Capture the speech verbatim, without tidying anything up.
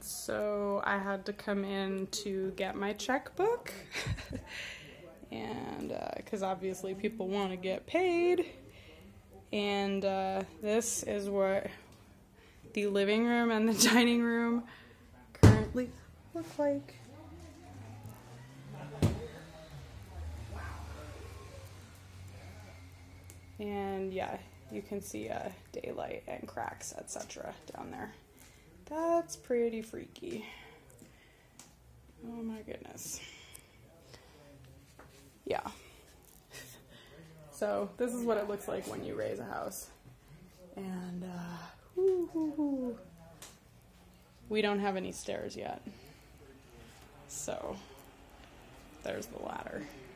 So I had to come in to get my checkbook. And because uh, obviously people want to get paid. And uh, this is what the living room and the dining room currently look like. And yeah, you can see uh, daylight and cracks, et cetera down there. That's pretty freaky. Oh my goodness. Yeah. So this is what it looks like when you raise a house. And uh, whoo, whoo, whoo. We don't have any stairs yet. So there's the ladder.